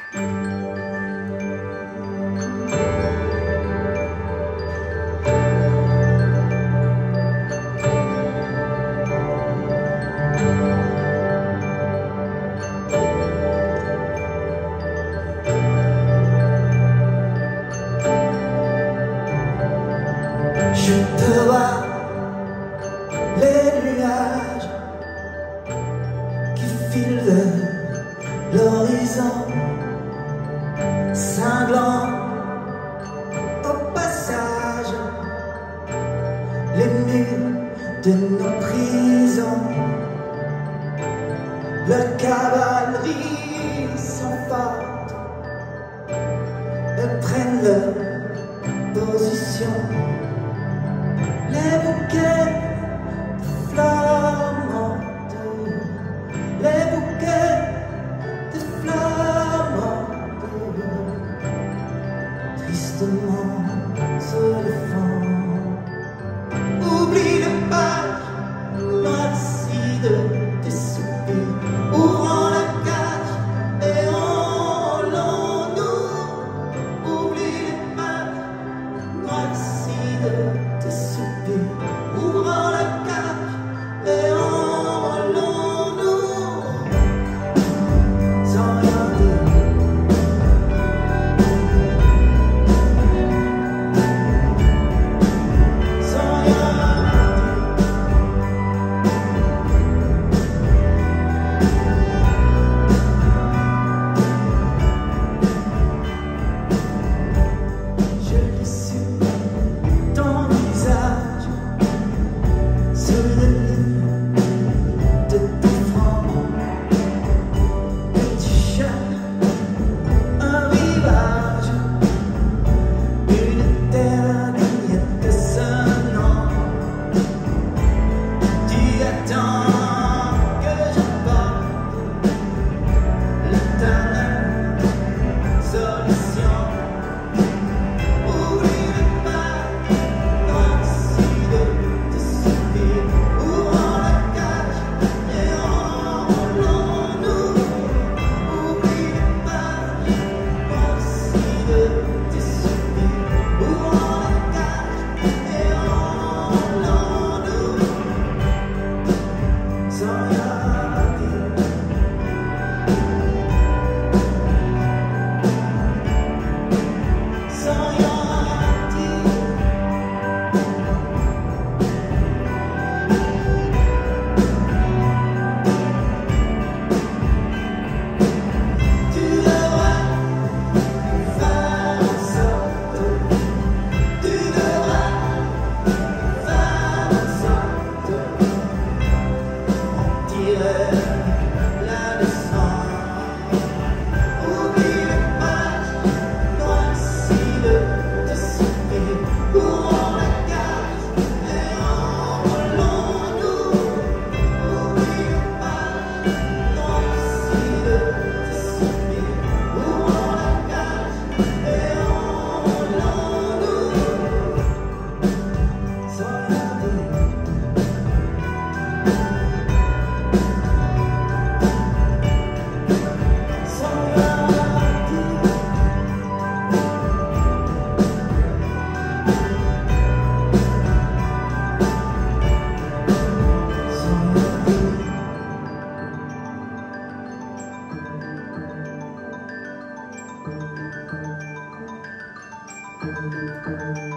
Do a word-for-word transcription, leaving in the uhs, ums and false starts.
Je te vois, les nuages qui filent l'horizon, cinglants au passage, les murs de nos prisons. La cavalerie s'emporte et prennent leur position. Les bouquets de fleurs mortes, les bouquets de fleurs mortes, tristement sur le fond. Oublie les pages noircies de tes soupirs, ouvrons la cage et enrôlons-nous. Oublie les pages noircies de tes soupirs, ouvrons la cage et enrôlons-nous. Sans rien dire, sans rien Thank you.